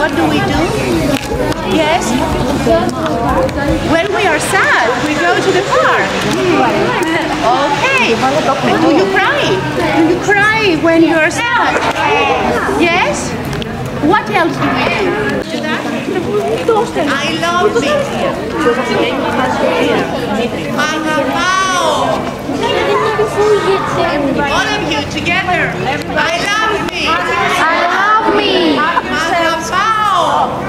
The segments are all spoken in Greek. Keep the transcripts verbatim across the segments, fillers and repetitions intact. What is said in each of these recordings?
what do we do? Yes. When we are sad, we go to the park. Okay. Do you cry? Do you cry when you are sad? Yes. What else do we do? I love me. Αγαπάω. All of you together. I love me. I love me. Αγαπάω.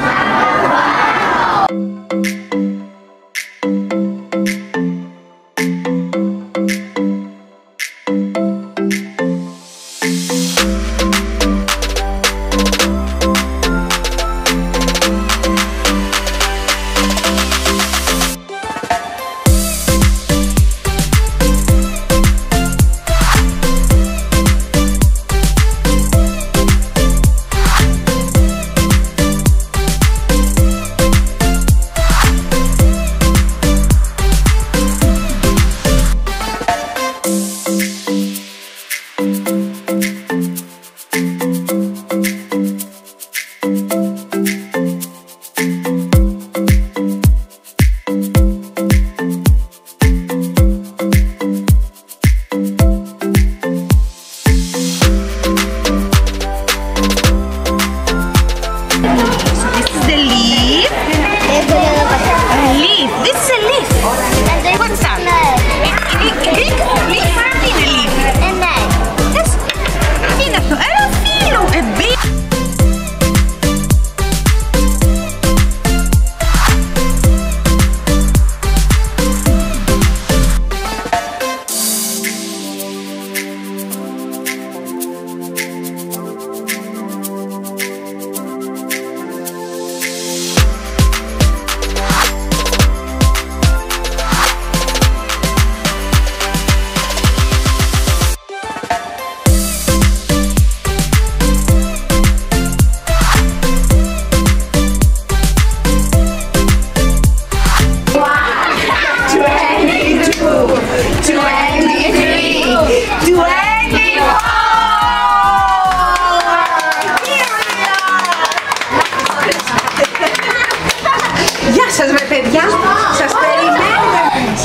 Γεια σας με παιδιά, σας περιμένουμε.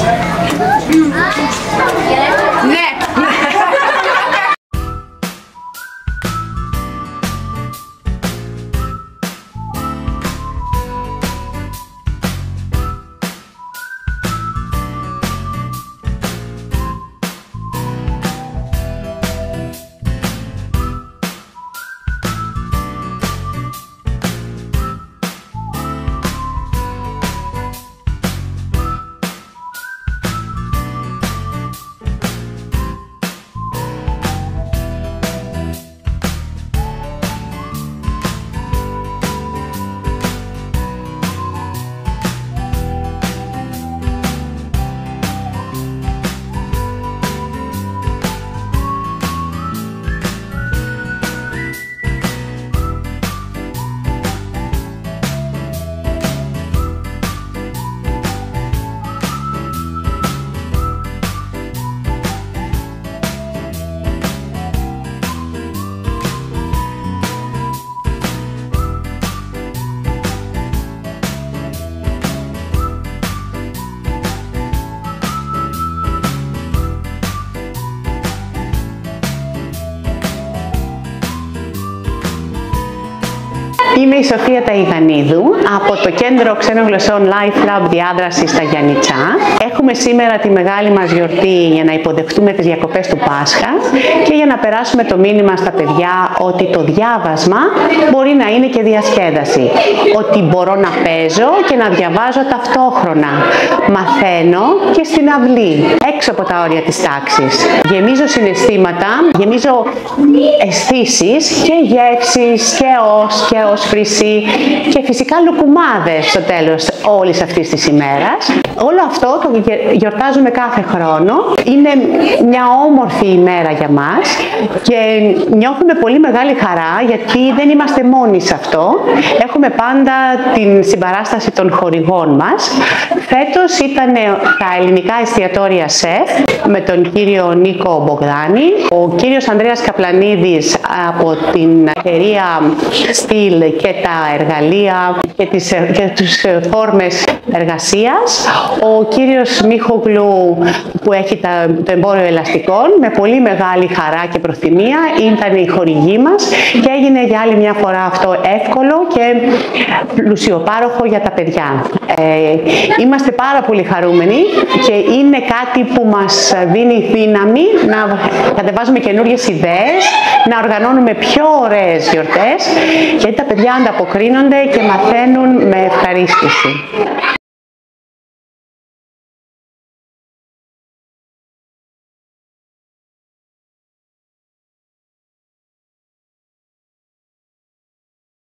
Ναι. Είμαι η Σοφία Ταϊγανίδου από το Κέντρο Ξένων Γλωσσών Life Lab Διάδραση στα Γιαννιτσά. Έχουμε σήμερα τη μεγάλη μας γιορτή για να υποδεχτούμε τις διακοπές του Πάσχα και για να περάσουμε το μήνυμα στα παιδιά ότι το διάβασμα μπορεί να είναι και διασκέδαση. Ότι μπορώ να παίζω και να διαβάζω ταυτόχρονα. Μαθαίνω και στην αυλή, έξω από τα όρια της τάξης. Γεμίζω συναισθήματα, γεμίζω αισθήσεις και γεύσεις και ως και ως φρυσί και φυσικά λουκουμάδες στο τέλος. όλης αυτής της ημέρας. Όλο αυτό το γιορτάζουμε κάθε χρόνο. Είναι μια όμορφη ημέρα για μας και νιώθουμε πολύ μεγάλη χαρά γιατί δεν είμαστε μόνοι σε αυτό. Έχουμε πάντα την συμπαράσταση των χορηγών μας. Φέτος ήταν τα ελληνικά εστιατόρια ΣΕΦ με τον κύριο Νίκο Μπογδάνη, ο κύριος Ανδρέας Καπλανίδης από την εταιρεία Στυλ και τα εργαλεία και τις, και τις φόρμες εργασίας, ο κύριος Μίχογλου που έχει τα, το εμπόριο ελαστικών, με πολύ μεγάλη χαρά και προθυμία ήταν η χορηγή μας και έγινε για άλλη μια φορά αυτό εύκολο και πλουσιοπάροχο για τα παιδιά. Ε, είμαστε πάρα πολύ χαρούμενοι και είναι κάτι που μας δίνει δύναμη να κατεβάζουμε καινούριες ιδέες, να οργανώνουμε πιο ωραίες γιορτές, γιατί τα παιδιά ανταποκρίνονται και μαθαίνουν με ευχαρίστηση.